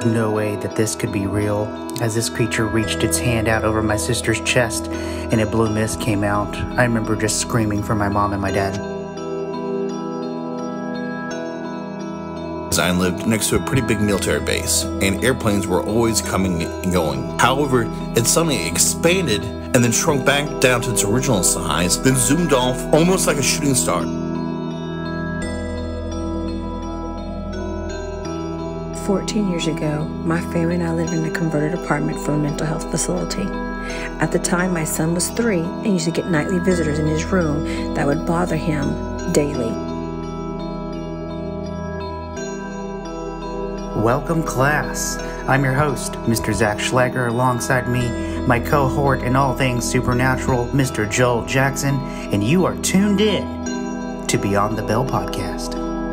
no way that this could be real, as this creature reached its hand out over my sister's chest and a blue mist came out. I remember just screaming for my mom and my dad. I lived next to a pretty big military base, and airplanes were always coming and going. However, it suddenly expanded and then shrunk back down to its original size, then zoomed off almost like a shooting star. 14 years ago, my family and I lived in a converted apartment for a mental health facility. At the time, my son was 3 and used to get nightly visitors in his room that would bother him daily. Welcome, class. I'm your host, Mr. Zach Schlager. Alongside me, my cohort in all things supernatural, Mr. Joel Jackson, and you are tuned in to Beyond the Bell podcast.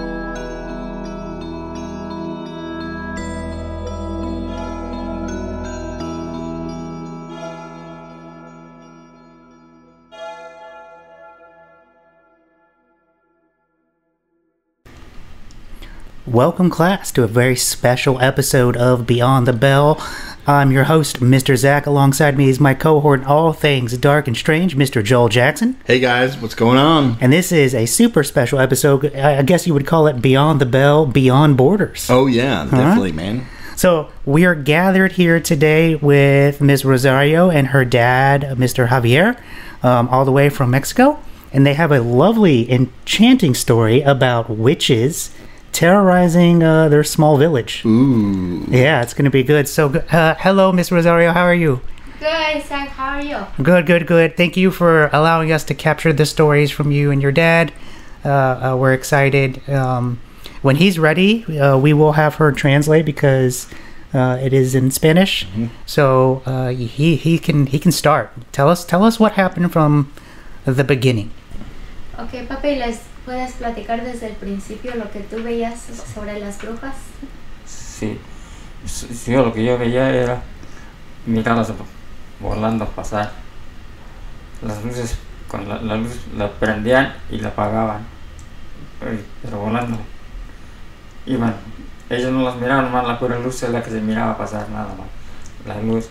Welcome, class, to a very special episode of Beyond the Bell. I'm your host, Mr. Zach. Alongside me is my cohort in all things dark and strange, Mr. Joel Jackson. Hey guys, what's going on? And this is a super special episode. I guess you would call it Beyond the Bell, Beyond Borders. Oh yeah, definitely, man. So we are gathered here today with Ms. Rosario and her dad, Mr. Javier, all the way from Mexico. And they have a lovely, enchanting story about witches terrorizing their small village. Ooh. Yeah, it's going to be good. So, hello, Miss Rosario. How are you? Good, Zach. How are you? Good. Thank you for allowing us to capture the stories from you and your dad. We're excited. When he's ready, we will have her translate because it is in Spanish. Mm-hmm. So he can start. Tell us what happened from the beginning. Okay, papi, ¿puedes platicar desde el principio lo que tú veías sobre las brujas? Sí, lo que yo veía era mirarlas volando pasar. Las luces, con la luz la prendían y la apagaban, pero volando. Iban, ellos no las miraban más, la pura luz es la que se miraba pasar, nada más, la luz.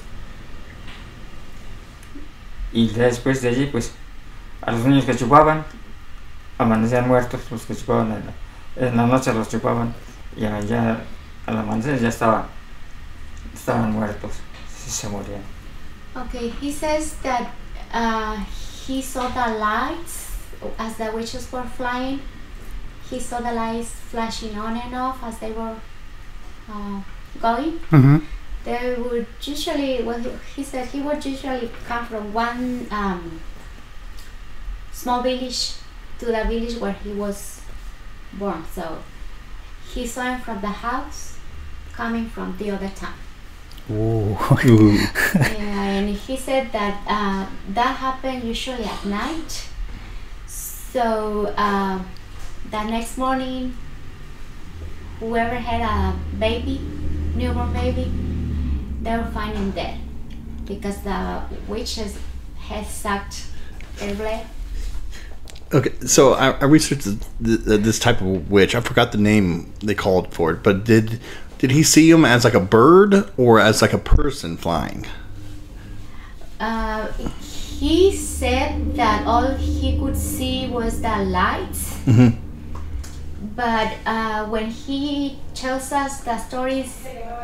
Y después de allí, pues, a los niños que chupaban, amanecían muertos, los que chupaban en la noche los chupaban y ya al amanecer ya estaban muertos, se morían. Okay, he says that he saw the lights as the witches were flying. He saw the lights flashing on and off as they were going. Mm-hmm. They would usually, he said he would usually come from one small village to the village where he was born. So he saw him from the house coming from the other town. Ooh. And he said that that happened usually at night. So the next morning, whoever had a baby, newborn baby, they were find him dead because the witches had sucked their blood. Okay, so I researched this type of witch. I forgot the name they called for it, but did he see him as like a bird or as like a person flying? He said that all he could see was the lights. Mm-hmm. But when he tells us the stories,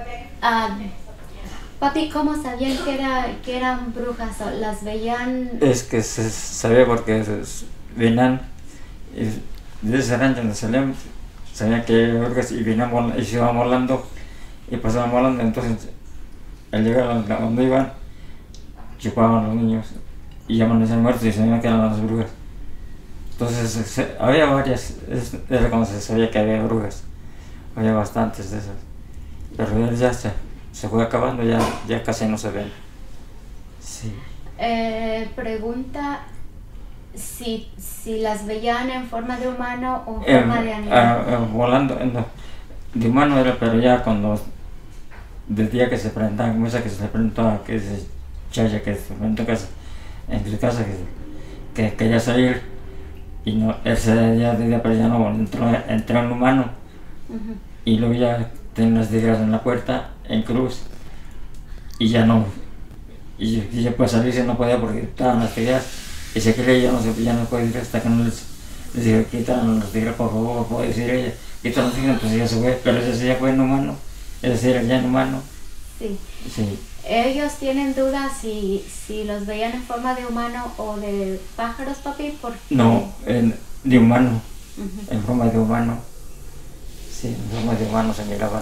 papi, ¿cómo sabían que eran brujas? ¿O las veían? Es que se sabía porque venían y de ese rancho donde salían, sabían que había brujas y venían y se iban volando y pasaban volando. Entonces al llegar a donde iban, chupaban a los niños y amanecían muertos y sabían que eran las brujas. Entonces había varias, era cuando se sabía que había brujas, había bastantes de esas, pero ya se fue acabando, ya casi no se ven. Sí. Pregunta si las veían en forma de humano o en forma de animal. Volando, de humano era, pero ya cuando del día que se presentaban, como esa que se presentó, que es Chaya, que se presentó en su casa, que quería salir y no, ese día pero ya no entró en humano. Uh-huh. Y luego ya tenía unas tijeras en la puerta, en cruz, y ya no, y ya pues salirse no podía porque estaban las tijeras, y se quería ya no puede ir hasta que no les dije, quitan las tijeras por favor, puede decir ella, quitan las tijeras, pues ya se fue, pero ese sí ya fue en humano, ese sí era ya en humano. Sí. Sí. Ellos tienen dudas si los veían en forma de humano o de pájaros, papi, porque... No, de humano, Ujú. en forma de humano. Sí, en forma de humano se miraban.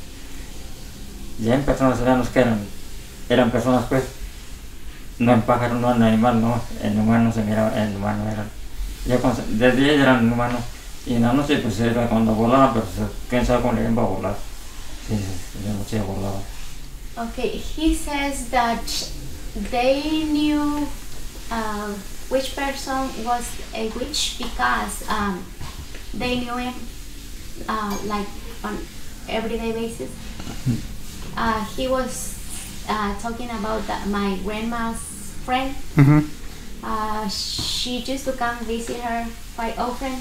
Ya en personas eran los que eran personas pues, no en pájaro, no en animal, no, en humano se miraban, en humano eran. Ya desde día eran humanos y en la noche pues era cuando volaban, pero quién sabe cuándo iban a volar. Sí, de noche volaban. Okay, he says that they knew which person was a witch because they knew him like on everyday basis. He was talking about my grandma's friend. Mm-hmm. She used to come visit her quite often,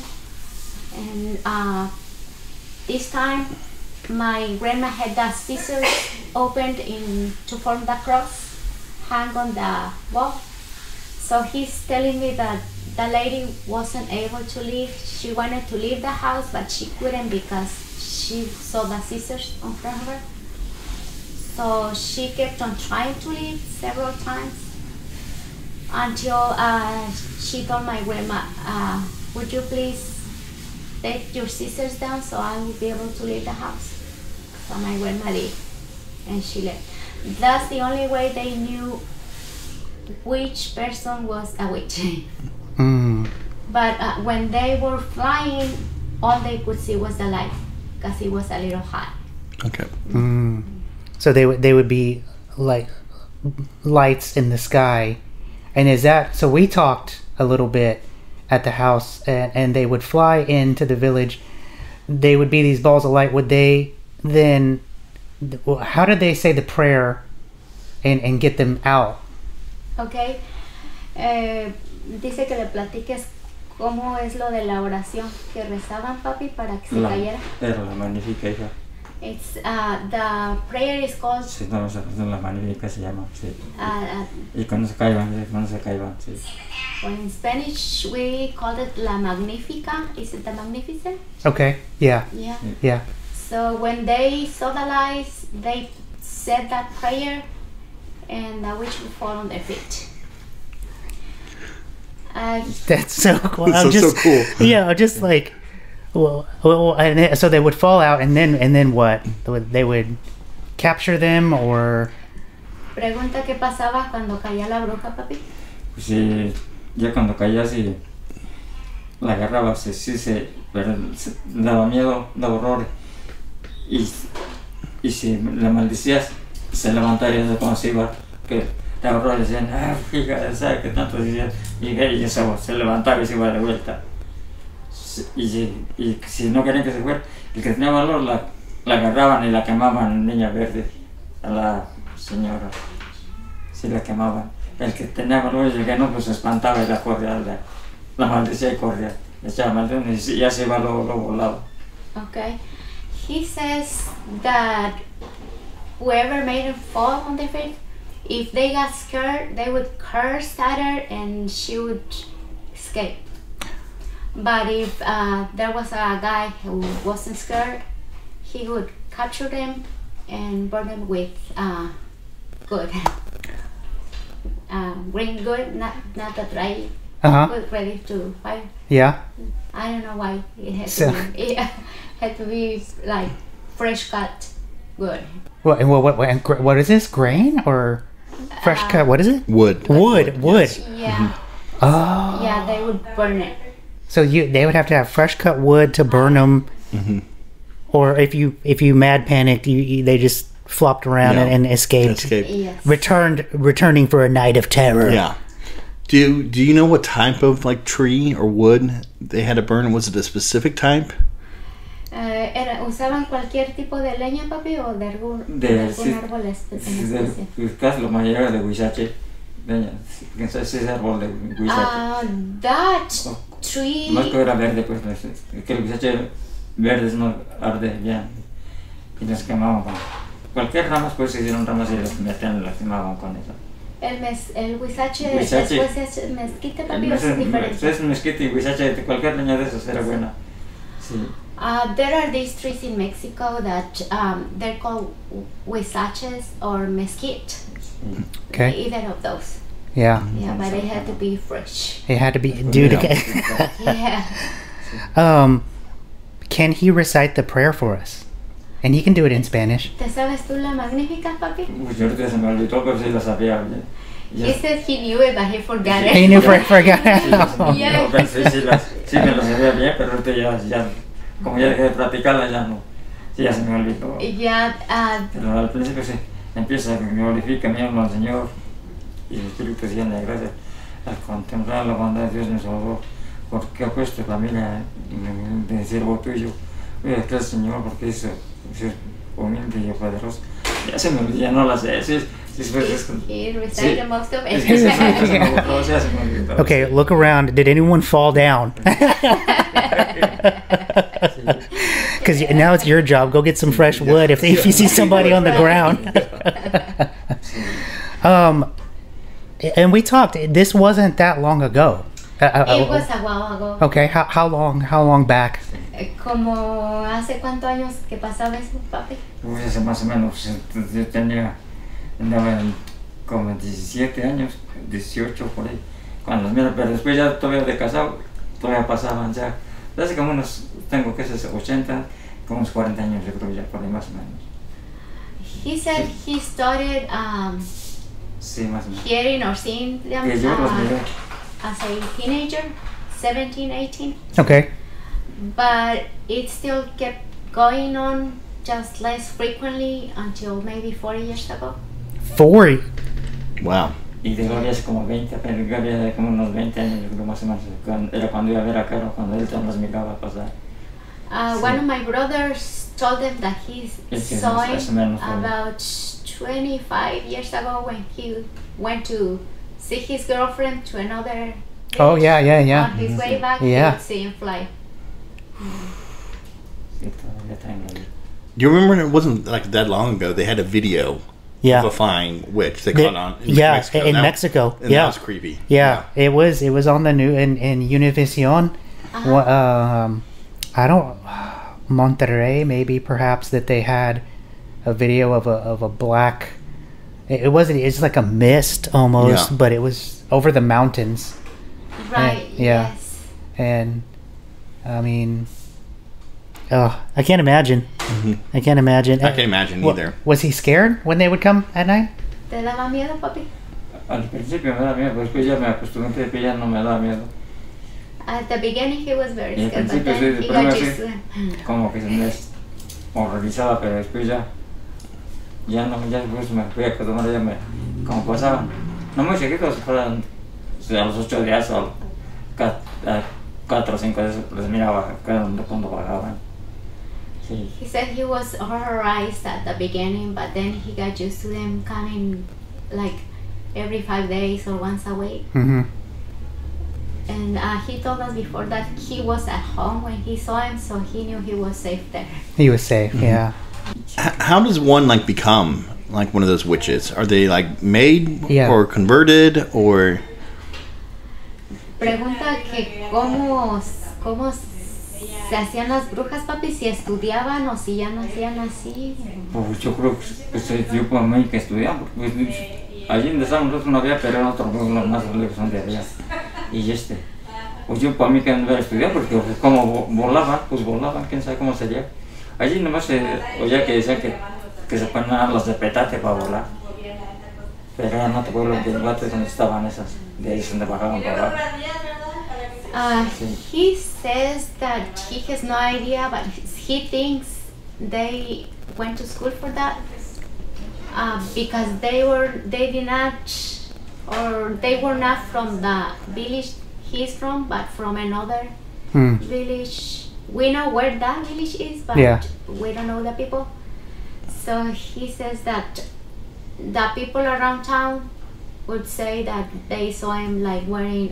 and this time my grandma had the scissors opened to form the cross hung on the wall. So he's telling me that the lady wasn't able to leave. She wanted to leave the house, but she couldn't because she saw the scissors in front of her. So she kept on trying to leave several times until she told my grandma, would you please take your scissors down so I will be able to leave the house? So my grandma did, and she left. That's the only way they knew which person was a witch. Mm. But when they were flying, all they could see was the light because it was a little hot. Okay. Mm. So they would be like lights in the sky, and is that so? We talked a little bit at the house, and they would fly into the village. They would be these balls of light. Would they then? How did they say the prayer, and get them out? Okay. Dice que le platiques cómo es lo de la oración que rezaban, papi, para que se cayera. Era la magnífica hija. It's the prayer is called. Sí, no, la magnífica se llama, sí. Y cuando se caían, sí. Well, in Spanish we called it La Magnifica. Is it the Magnificent? Okay. Yeah. Yeah. Yeah. So when they saw the lights, they said that prayer, and the witch would fall on their feet. That's so cool. That's so cool. Yeah, just like, well, and so they would fall out, and then what? They would capture them, or. Pregunta qué pasaba cuando caía la bruja, papi. Pues sí, ya cuando caía sí, la agarraba, pero daba miedo, daba horror. Y si la maldicías, se levantaba y se conocía que daba horror, decían, fíjate, ¿sabes qué tanto decían? Y ella se levantaba y se iba de vuelta. Y si no querían que se fuera, el que tenía valor la agarraban y la quemaban, niña verde, a la señora. Sí, la quemaban. El que tenía valor y el que no, pues se espantaba y la corría, la maldicía y corría. Le echaba maldición y ya se iba lo volado. Okay. He says that whoever made him fall on their feet, if they got scared, they would curse at her and she would escape. But if there was a guy who wasn't scared, he would capture them and burn them with good. Green good, not the dry good, ready to fire. Yeah. I don't know why it had So- to be. It had to be like fresh cut good. What is this? Grain or fresh cut? What is it? Wood. Wood. Yeah. Oh. Yeah, they would burn it. So they would have to have fresh cut wood to burn them, or if you mad panicked, they just flopped around Yeah. and escaped. Yes. Returning for a night of terror. Yeah. Do you know what type of like tree or wood they had to burn? Was it a specific type? ¿Usaban cualquier tipo de leña, papi, o de algún árbol en especie? Casi lo mayor de huizache. Ese árbol de huizache. That tree. No es que era verde, pues, que el huizache verde no arde bien. y les quemaban con cualquier ramas, pues se hicieron ramas y les metían y las quemaban con eso. El huizache Huizache. después es mezquite, papi, o es diferente. Es mezquite y huizache, cualquier leña de esas era buena. Sí. There are these trees in Mexico that they're called huizaches or mesquite. Okay. Either of those. Yeah. Yeah, but they had to be fresh. It had to be due to. Yeah. Can he recite the prayer for us? And he can do it in Spanish. ¿Te sabes tú la magnífica, papi? Uy, ahorita se me olvidó, pero sí lo sabía. He said he knew it, but he forgot it. He knew forgot. Yeah. Sí, me lo sabía bien, pero ahorita ya como ya dejé de practicarla, ya no. Sí, ya se me olvidó. Yeah, Pero al principio sí, empieza, me glorifica mi alma al Señor y el Espíritu se llena de gracia al contemplar la bondad de Dios en su favor, porque ha puesto familia de siervo tuyo. Oye, gracias Señor, porque es humilde y poderoso. Ya se me olvidó, ya no la sé. he recited most of Es que it. se me olvidó, ya se me olvidó. Okay, look around. Did anyone fall down? Because now it's your job. Go get some fresh wood if you see somebody on the ground. And we talked. This wasn't that long ago. It was a while ago. Okay, how long back? Como hace cuántos años que pasaba eso, papi? Uy, hace más o menos, yo andaba como 17 años, 18 por ahí, cuando mira, pero después ya todavía de casado, todavía pasaban ya, hace como unos, tengo que ser 80, como unos 40 años yo creo ya, por ahí más o menos. He said he started Sí, más o menos. hearing or seeing them Que yo los miré. as a teenager, 17, 18. Okay. But it still kept going on just less frequently until maybe 40 years ago. 40. Wow. Y de Gloria hace como 20, pero Gloria de como unos 20 años, yo creo más o menos, era cuando iba a ver a Caro, cuando él también los miraba pasar. One of my brothers told them that he Es saw más o him menos, about 25 years ago when he went to see his girlfriend to another Oh, village. yeah. On his way back, Yeah. he would see him fly. Sí, todavía traen la vida. Do you remember it wasn't like that long ago? They had a video Yeah. of a flying witch they The- caught on in yeah, Mexico. in That- Mexico, And yeah. that was creepy. Yeah, it was on the new in Univision. I don't Monterrey maybe perhaps that they had a video of a black. It wasn't. It's like a mist almost, Yeah. but it was over the mountains, Right, yeah. yes. and I mean, I can't imagine. I can't imagine. I can't imagine either. Was he scared when they would come at night? ¿Te daba miedo, papi? Al principio me da miedo, después ya me acostumbré que ya no me da miedo. At the beginning, he was very Y al scared, but principio then sí, he got primero used sí, to it. como que se me horrorizaba, pero después ya no, ya después me fui acostumbrando, ya me, como pasaban, no muy chiquitos, fueran a los 8 días o 4 o 5 días les miraba cuando bajaban. Sí. He said he was horrorized at the beginning, but then he got used to them coming like every 5 days or once a week. Mm-hmm. And he told us before that he was at home when he saw him, so he knew he was safe there. He was safe. Yeah. How does one like become like one of those witches? Are they like made Yeah. or converted or? Pregunta que cómo se hacían las brujas, papi, si estudiaban o si ya nacían así. Pues yo creo que yo por mí que estudiamos, pues allí donde estábamos nosotros no había, pero en otro pueblo más lejos donde había. Y pues yo para mí que no iba a estudiar, porque como volaban, quién sabe cómo sería. Allí nomás se oía que decían que se ponían alas de petate para volar. Pero en otro pueblo de Guate donde estaban esas, de ahí es donde bajaban para abajo. He says that he has no idea, but he thinks they went to school for that because they were not from the village he's from, but from another village. We know where that village is, but Yeah. we don't know the people. So he says that the people around town would say that they saw him like wearing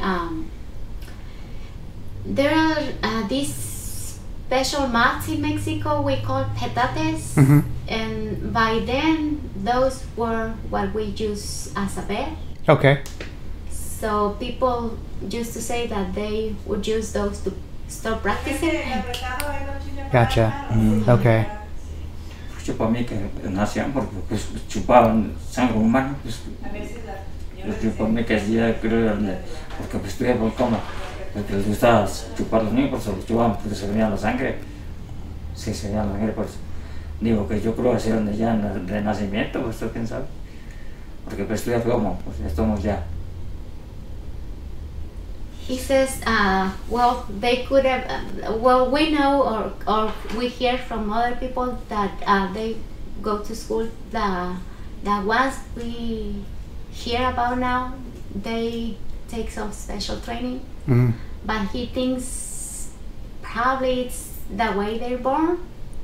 there are these special mats in Mexico we call petates. Mm-hmm. And by then, those were what we use as a bed. Okay. So people used to say that they would use those to stop practicing. Gotcha. Okay. Yo para mí que nacían porque pues chupaban sangre humana, pues yo para mí que hacía creo porque pues estudié por coma, porque les gustaba chupar los niños, por eso los chupaban porque se venía la sangre, sí se venía la sangre, por eso digo que yo creo que hicieron de ya de nacimiento, pues usted quién sabe, porque pues estudié como, pues estamos ya. He says, well, they could have, well, we know or we hear from other people that they go to school. The ones we hear about now, they take some special training. Mm. But he thinks probably it's the way they're born,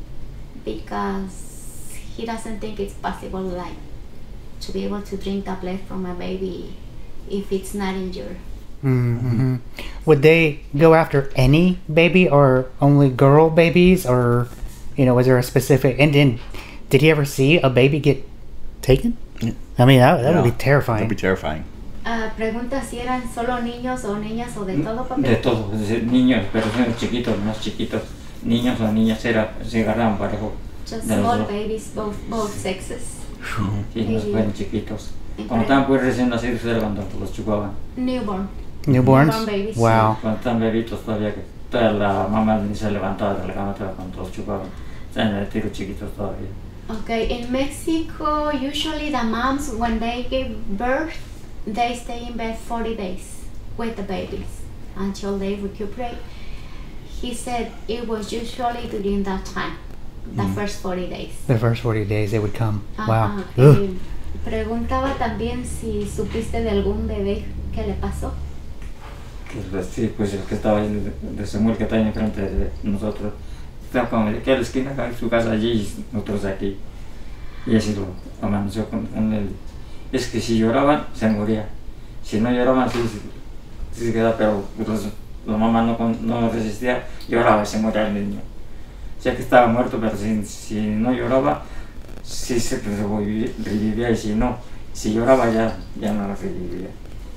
because he doesn't think it's possible, like, to be able to drink the blood from a baby if it's not injured. Mm-hmm. Would they go after any baby or only girl babies, or was there a specific? And then, did he ever see a baby get taken? Yeah. I mean, that would be That'd terrifying. be terrifying. Pregunta si eran solo niños o niñas o de todo, papi. De todo, es decir, niños, pero son chiquitos, más chiquitos, niños o niñas se agarraban parejo. Just de los small dos. babies, both sexes. Sí, los fueron chiquitos. Cuando estaban pues recién nacidos era cuando los chupaban. Newborn. Newborns? Newborn babies. Wow. Cuando estaban bebitos todavía, que toda la mamá ni se levantaba de la cama todavía cuando los chupaban. Estaban en el tiro chiquitos todavía. Okay, in Mexico, usually the moms, when they give birth, they stay in bed 40 days with the babies until they recuperate. He said it was usually during that time, the first 40 days. The first 40 days they would come. Wow. Ajá. Ugh. Preguntaba también si supiste de algún bebé que le pasó. Sí, pues el que estaba ahí, de Samuel, que está ahí enfrente de nosotros, estaba como de aquí a la esquina, acá, su casa allí y nosotros aquí. Y así lo amaneció con él. Es que si lloraban, se moría. Si no lloraban, sí se quedaba, pero pues, la mamá no resistía, lloraba y se moría el niño. O sea que estaba muerto, pero si no lloraba, sí se revivía, y si lloraba ya no revivía.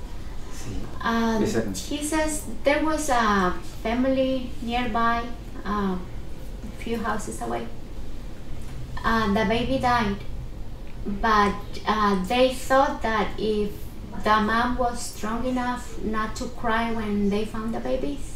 Sí. He says there was a family nearby, a few houses away. The baby died, but they thought that if the mom was strong enough not to cry when they found the babies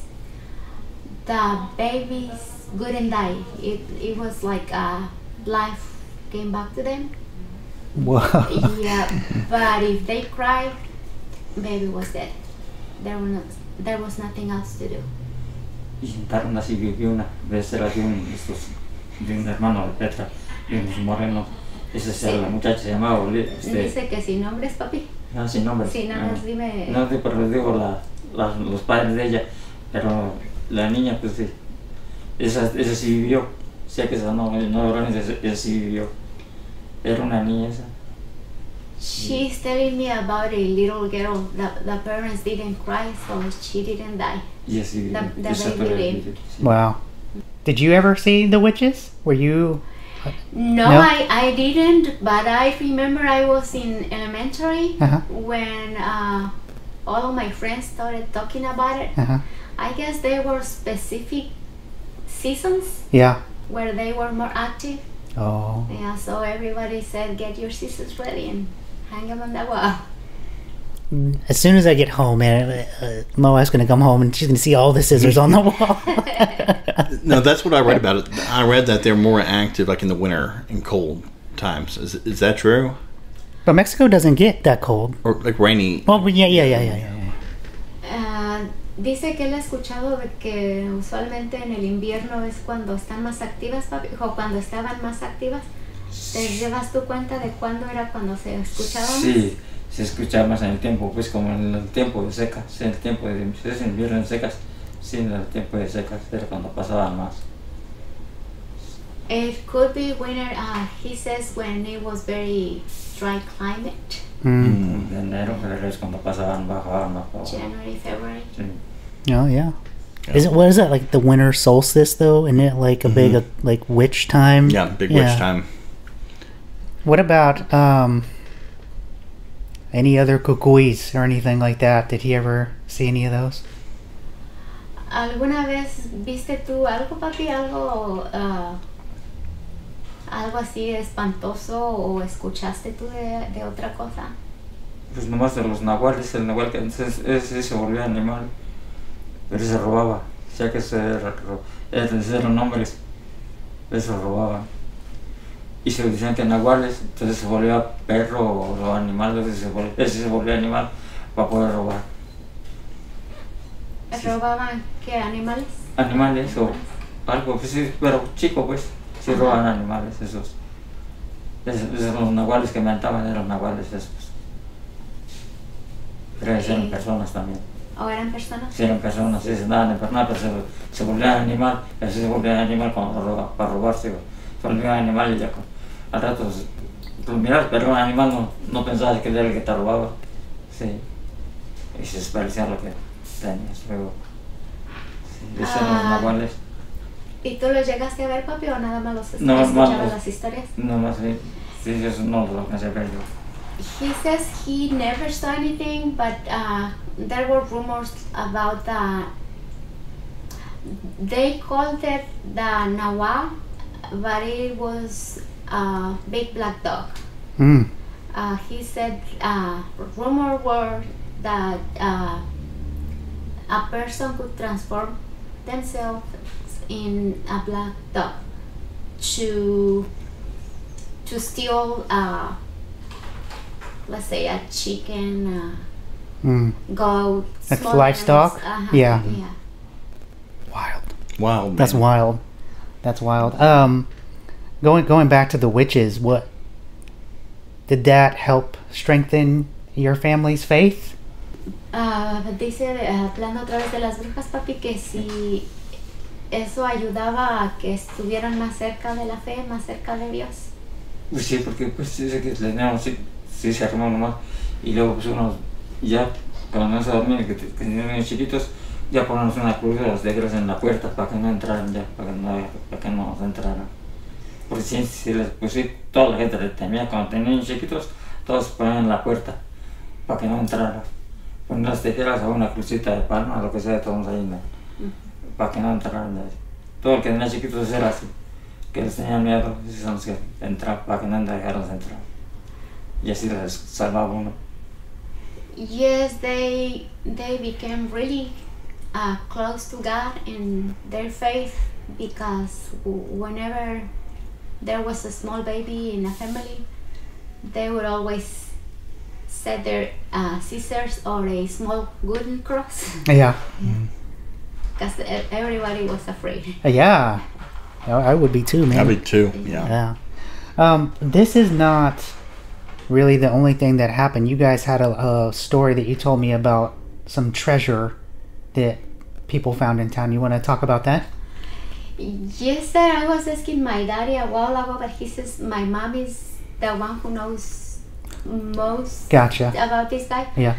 wouldn't die. It was like life came back to them. Wow. Yeah, but if they cried, baby was dead. There was nothing else to do. Y sentaron así, vivió una vez, era de un hermano de Petra, de unos morenos. Esa Sí. era la muchacha, se llamaba Dice que sin nombres, papi. no, sin nombre. Sí, nada más dime. No, pero les digo los padres de ella, pero la niña, pues sí, esa sí vivió. O sea que esa no esa sí vivió. Era una niña esa. She's telling me about a little girl. The parents didn't cry, so she didn't die. Y así vivió. The Esa baby todavía lived. vive, sí. Wow. Did you ever see the witches? Were you? No, No? I didn't, but I remember I was in elementary Uh-huh. when all of my friends started talking about it. Uh-huh. I guess there were specific seasons Yeah. where they were more active. Oh. Yeah, so everybody said, get your scissors ready and hang them on the wall. As soon as I get home, man, my wife's gonna come home and she's gonna see all the scissors on the wall. No, that's what I read about it. I read that they're more active like in the winter and cold times. Is that true? But Mexico doesn't get that cold. Or like rainy? Well, yeah. Dice que él ha escuchado de que usualmente en el invierno es cuando están más activas, papi, o cuando estaban más activas. ¿Te llevas tu cuenta de cuándo era cuando se escuchaban? Sí, se escuchaba más en el tiempo, pues como en el tiempo de secas, en el tiempo de invierno en secas, sí, en el tiempo de secas era cuando pasaban más. It could be winter, he says, when it was very dry climate, Mm. De enero, febrero es cuando bajaban más para abajo. January, February. Sí. Oh yeah. Is it, what is that, like the winter solstice though? Isn't it like a big like witch time? Yeah, big witch time. What about any other cucuys or anything like that? Did he ever see any of those? ¿Alguna vez viste tú algo, papi? Algo así espantoso o escuchaste tú de otra cosa? Pues nomás de los nahuales, el nahual que antes ese se volvió animal, pero se robaba, ya que eran hombres, eso robaba. Y se decían que nahuales, entonces se volvía perro o animal, ese se volvía animal para poder robar. ¿Robaban qué animales? Animales o algo, pues sí, pero chico pues, sí robaban animales esos. Esos los nahuales que mentaban eran nahuales esos. Pero eran personas también. ¿O eran personas? Sí, eran personas, sí, se andaban en personas, pero se volvían animal, así se volvían animal cuando para robarse, se volvían animal y ya al rato, pues miras, pero un animal no pensabas que era el que te robaba, sí, y se desperdiciaba lo que tenías, luego, sí, esos eran los nahuales. ¿Y tú los llegaste a ver, papi, o nada más los No, escuchabas las historias? No más, sí, eso no lo que se ve yo. He says he never saw anything, but there were rumors about they called it the Nawa, but it was a big black dog. Mm. He said rumor were that a person could transform themselves in a black dog to steal let's say a chicken, goat, Like small livestock? animals. Yeah. Yeah. Wild. Wow, man. That's wild. That's wild. Going back to the witches, what did that help strengthen your family's faith? Dice, hablando otra vez de las brujas, papi, que si eso ayudaba a que estuvieran más cerca de la fe, más cerca de Dios. Pues sí, porque pues dice que teníamos, sí se armó nomás, y luego pues uno ya, cuando no se dormían, que tenían niños chiquitos, ya ponemos una cruz de las negras en la puerta para que no entraran ya, para que no entraran. Porque pues sí, toda la gente le temía, cuando tenían niños chiquitos, todos ponían en la puerta para que no entraran. Ponían las tijeras a una crucita de palma, lo que sea, todos ahí, ¿no? Para que no entraran. Todo el que tenía chiquitos era así, que les tenían miedo, esos son los que entraban, para que no dejaran entrar. Y así les salvaba uno. Yes, they became really close to God in their faith, because whenever there was a small baby in a family, they would always set their scissors or a small wooden cross, Yeah. because everybody was afraid. Yeah. I would be too, man. I would too. Yeah. Yeah. This is not really the only thing that happened. You guys had a story that you told me about some treasure that people found in town. You want to talk about that? Yes, sir. I was asking my daddy a while ago, but he says my mom is the one who knows most Gotcha. about this guy. Yeah.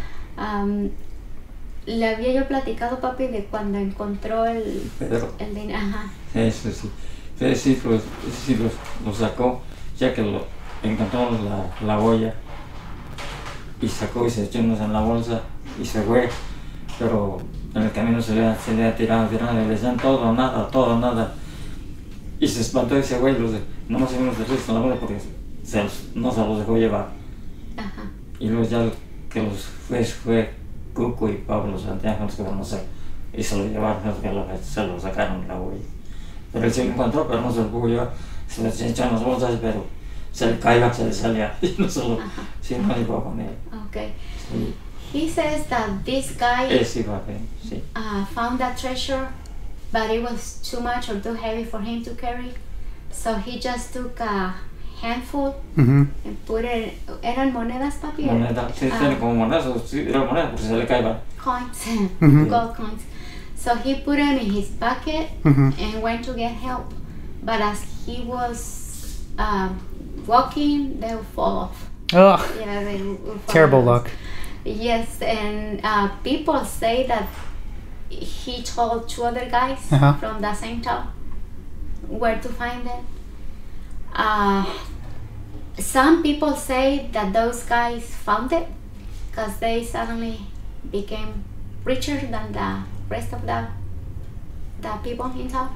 Le había yo platicado, papi, de cuando encontró el dinero. Ajá. Eso sí. Sí, lo sacó, ya que lo encontró la olla, y sacó y se echó unos en la bolsa y se fue, pero en el camino se le ha tirado, le decían todo o nada, y se espantó ese güey, nomás se vino los registros en la bolsa porque no se los dejó llevar. Ajá. Y luego ya que los fue Cuco y Pablo Santiago los que fueron a hacer, y se lo llevaron, se lo sacaron la olla. Pero él se lo encontró, pero no se lo pudo llevar, se lo echó en las bolsas, pero se le caía, se le salía, y no iba con él. Okay. Sí. He says that this guy Sí. found that treasure, but it was too much or too heavy for him to carry, so he just took a handful Mm-hmm. and put it. ¿Eran monedas, papi? Moneda, sí, tiene como monedas, sí, era moneda porque se le caía. Coins, Mhm. gold coins. So he put them in his pocket Mhm. and went to get help. But as he was walking, they would fall off. Oh, Yeah, they would fall terrible off. luck. Yes, and people say that he told two other guys Uh-huh. from the same town where to find them. some people say that those guys found it because they suddenly became richer than the rest of the people in town.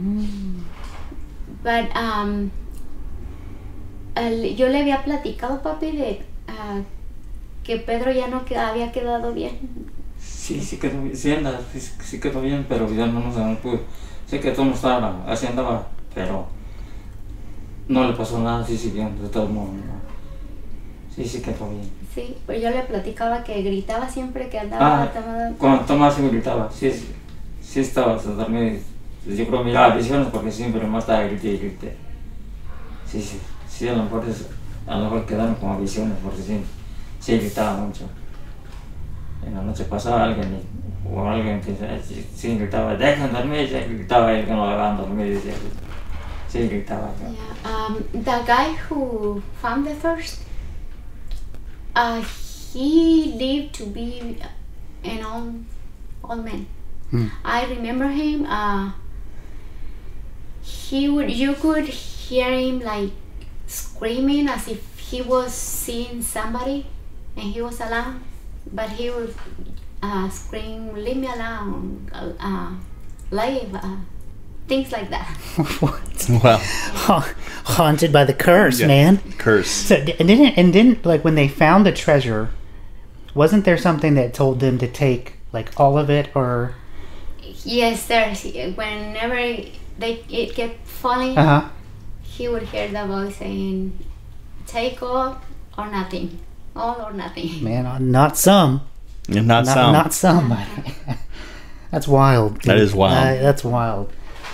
But yo le había platicado, papi, de que Pedro ya no había quedado bien. Sí quedó bien, sí quedó bien, pero ya no pudo. Sé que todo no estaba, así andaba, pero no le pasó nada, sí bien, de todos modos. No. Sí quedó bien. Sí, pues yo le platicaba que gritaba siempre que andaba tomando. Cuando tomaba sí gritaba, sí estaba dormido. Yo creo que miraba visiones porque siempre más estaba grité. Sí, a lo mejor quedaron como visiones porque sí gritaba mucho. En la noche pasaba alguien que sí gritaba, dejan dormir, ya gritaba él que no lo dejaban dormir. Sí gritaba. Yeah. The guy who found the first, he lived to be an old man. I remember him. You could hear him like screaming as if he was seeing somebody, and he was alone. But he would scream, "Leave me alone!" Leave, things like that. What? Wow. Haunted by the curse, Yeah. man. Curse. So, and didn't like when they found the treasure, wasn't there something that told them to take like all of it, or? Yes, whenever it kept falling, he would hear the voice saying, "Take all or nothing, all or nothing." Man, not some. Not some. Not some. That's wild. Dude. That is wild. That's wild.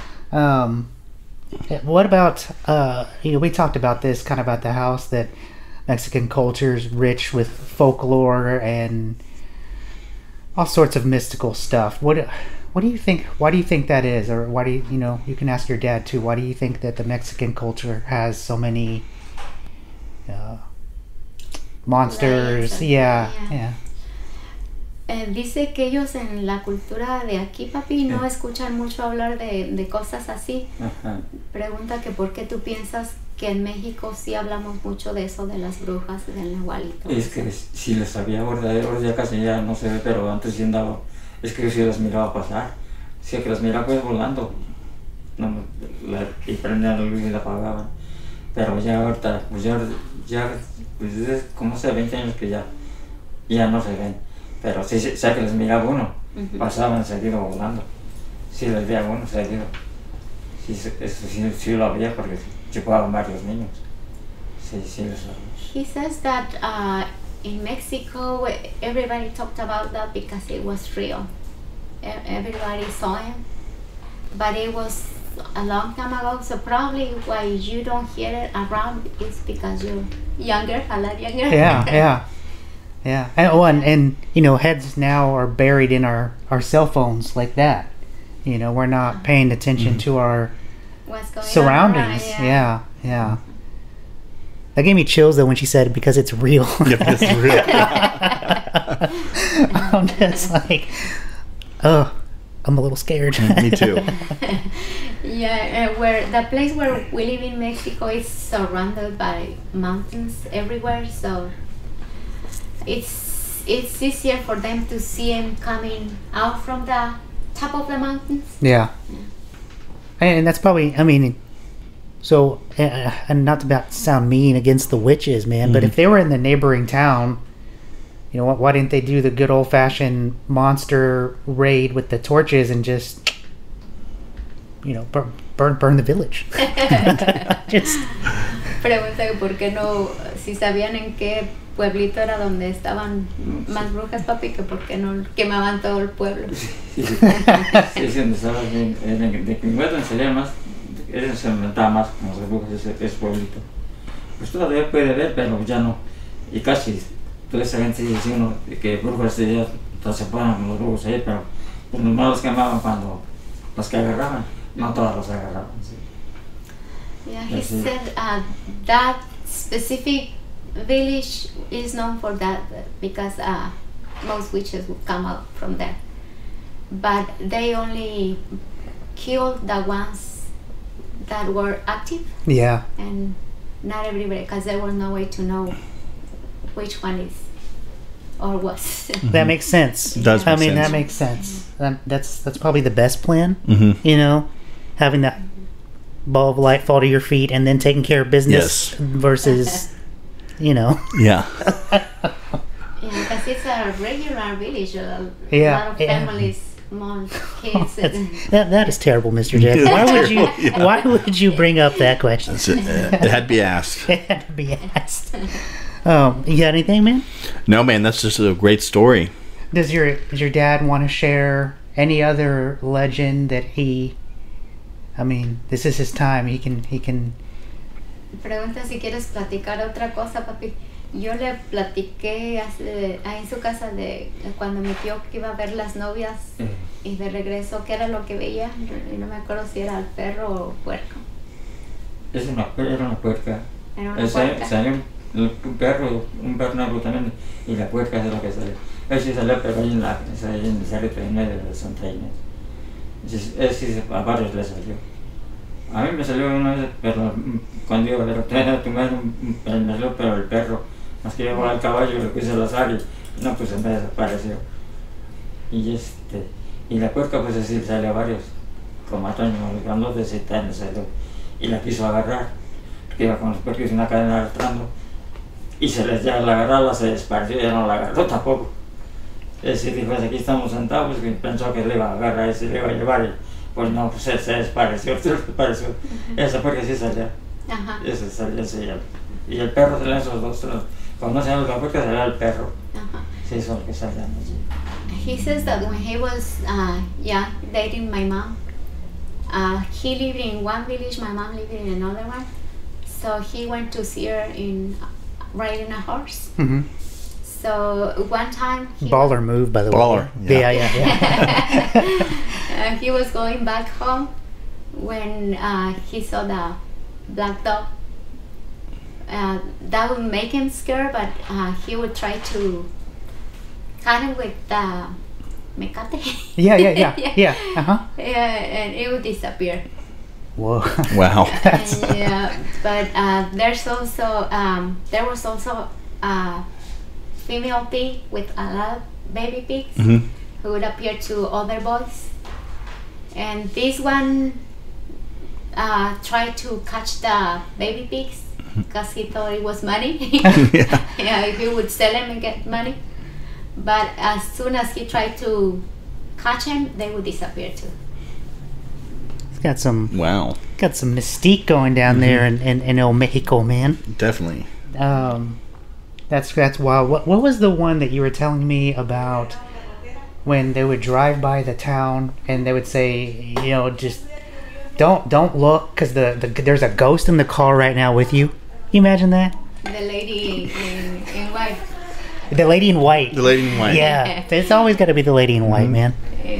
What about we talked about this kind of at the house, that Mexican culture is rich with folklore and all sorts of mystical stuff. What do you think? Why do you think that is, or why do you can ask your dad too. Why do you think that the Mexican culture has so many monsters? Yeah. Dice que ellos en la cultura de aquí, papi, no escuchan mucho hablar de cosas así. Pregunta que por qué tú piensas que en México sí hablamos mucho de eso, de las brujas, del nahual y todo. Es que si les sabía verdaderos ya casi ya no se ve, pero antes sí andaba. Es que yo sí las miraba pasar. Sí, que las miraba pues volando. Y prendían la luz y la apagaban. Pero ya ahorita, pues desde como hace 20 años que ya no se ven. Pero sí, sé que les miraba uno, pasaban seguido volando. Sí, les veía uno seguido. Sí lo había porque chupaban varios niños. Sí, les había. He says that in Mexico, everybody talked about that because it was real. Everybody saw him, but it was a long time ago. So probably why you don't hear it around is because you're younger, a lot younger. Yeah. And heads now are buried in our cell phones like that. We're not paying attention to our What's going surroundings. On around, Yeah. That gave me chills though when she said because it's real. Yeah, because it's real. I'm just like, I'm a little scared. Me too. Yeah, where the place where we live in Mexico is surrounded by mountains everywhere, so it's easier for them to see him coming out from the top of the mountains. Yeah. And that's probably, so, and not to sound mean against the witches, man, but if they were in the neighboring town, why didn't they do the good old-fashioned monster raid with the torches and just, burn the village? Just... Pregunta que por qué no, si sabían en qué pueblito era donde estaban más brujas, papi, que por qué no quemaban todo el pueblo. Sí, donde estaba de que mi madre salía más, él se inventaba más con las brujas ese pueblito. Pues todavía puede ver, pero ya no. Y casi toda esa gente dice uno que brujas ya se ponen con los brujos ahí, pero pues nomás los quemaban cuando los que agarraban, no todas los agarraban. Sí. Yeah, he said that specific village is known for that because most witches would come out from there. But they only killed the ones that were active. Yeah. And not everybody, because there was no way to know which one is or was. That makes sense. It does I make mean, sense. that makes sense. That's probably the best plan. Mhm. You know, having that ball of light fall to your feet and then taking care of business Yes. versus, you know. Yeah. Because it's a regular village. A Yeah, lot of yeah. families, mom, kids. That is terrible, Mr. Jeff. Why would you? Yeah. Why would you bring up that question? That's it. It had to be asked. It had to be asked. You got anything, man? No, man, that's just a great story. Does your dad want to share any other legend that he? I mean, this is his time. He can. Pregunta si quieres platicar otra cosa, papi. Yo le platiqué ahí en su casa de cuando mi tío que iba a ver las novias y de regreso, ¿qué era lo que veía? Y no me acuerdo si era el perro o puerco. Era una puerca. Era una puerca. Salió un perro negro también, y la puerca es lo que salió. Él sí salió, pero ahí en el cerrito en medio de Santa Inés. Él sí a varios le salió. A mí me salió una vez, pero cuando iba a ver tu madre, me salió, pero el perro, más que yo al caballo, le puse al azar y no, pues se me desapareció. Y la puerca, pues así salió a varios, como a Toño, grandotes y tal, y la quiso agarrar, porque iba con los puercos y una cadena arrastrando, y ya la agarraba, se despareció, ya no la agarró tampoco. Ese dijo, pues aquí estamos sentados, y pensó que le iba a agarrar, ese le iba a llevar, y pues no, pues se despareció, esa puerca sí salía. Ajá. Ese salía, y el perro salía esos dos, cuando no salía la puerca salía el perro. Ajá. Sí, son los que salían allí. He says that when he was dating my mom, he lived in one village, my mom lived in another one. So he went to see her riding a horse. Mm-hmm. So one time Baller move, by the way. Baller, yeah. Yeah. he was going back home when he saw the black dog. That would make him scared, but he would try to cut him with the mecate. Yeah. Uh-huh. And it would disappear. Whoa. Wow. Yeah, but there was also a female pig with a lot of baby pigs Mm-hmm. who would appear to other boys, and this one tried to catch the baby pigs because he thought it was money. Yeah, he would sell them and get money, but as soon as he tried to catch them, they would disappear too. It's got some mystique going down there in El Mexico, man. Definitely. That's wild. What was the one that you were telling me about when they would drive by the town and they would say, you know, just don't look because there's a ghost in the car right now with you. You imagine that? The lady in white. The lady in white. The lady in white. Yeah, it's always got to be the lady in white, man.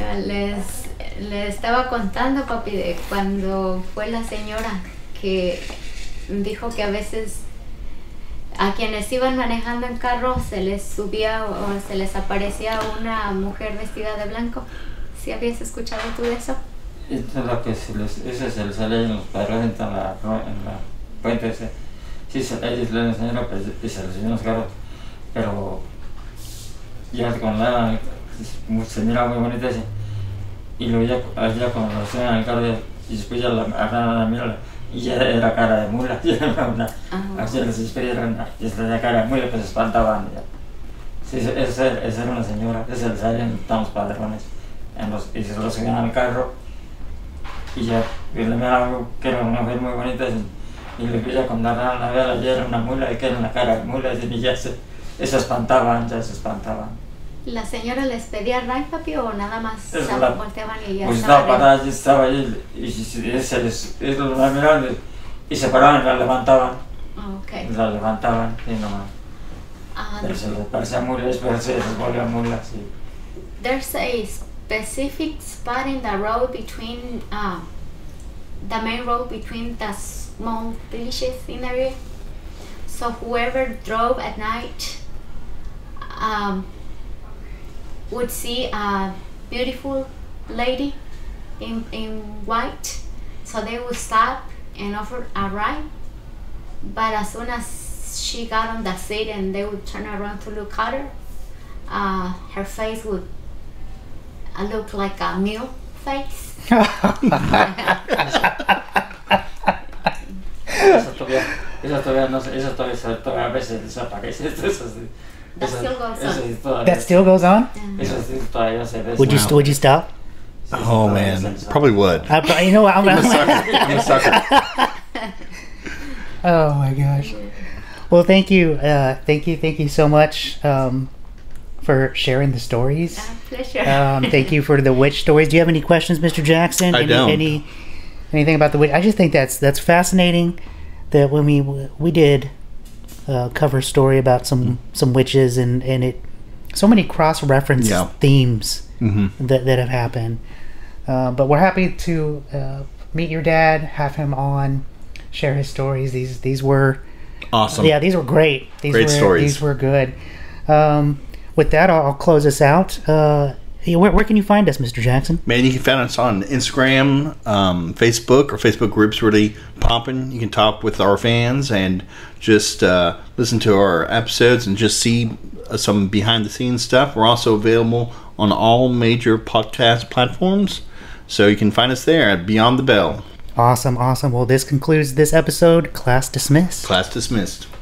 Le estaba contando, papi, de cuando fue la señora que dijo que a veces a quienes iban manejando en carro se les subía o se les aparecía una mujer vestida de blanco. ¿Sí habías escuchado tú de eso? Esto es lo que se les sale en los padres en la puente ese. Sí, ellos le enseñaron y se les enseñó los carros, pero ya con la se mira muy bonita ese. Y luego ya cuando lo enseñan en el carro y después ya la agarran a mirar y ya era cara de mula, ya era una, así les despidieron y esta cara de mula, pues se espantaban ya. Sí, esa era una señora, esa les salían los padrones y se los subían al carro y ya le miraban que era una mujer muy bonita y le veía cuando agarraron la vela ya era una mula y que era una cara de mula y ya se espantaban. ¿La señora les pedía ray, papi, o nada más se volteaban y ya pues estaba ahí y se la miraban y se paraban y la levantaban. Okay. La levantaban y nomás. Pero se les parecía mula, pero se les volvió mula, sí. There's a specific spot in the road between the main road between the small villages in the area. So whoever drove at night would see a beautiful lady in white, so they would stop and offer a ride, But as soon as she got on the seat and they would turn around to look at her, her face would look like a mule face. Todavía a veces desaparece. That still goes on. That still goes on? Would you stop? Oh man, probably would. You know what? I'm a sucker. Oh my gosh. Well, thank you so much for sharing the stories. Pleasure. Thank you for the witch stories. Do you have any questions, Mr. Jackson? I don't. Anything about the witch? I just think that's fascinating. That when we did cover a story about some witches and it so many cross reference themes that have happened. But we're happy to meet your dad, have him on, share his stories. These were awesome. Yeah, these were great. Great stories. These were good. With that, I'll close us out. Where can you find us, Mr. Jackson? Man, you can find us on Instagram, Facebook. Our Facebook group's really popping. You can talk with our fans and just listen to our episodes and just see some behind-the-scenes stuff. We're also available on all major podcast platforms, so you can find us there at Beyond the Bell. Awesome. Well, this concludes this episode. Class dismissed. Class dismissed.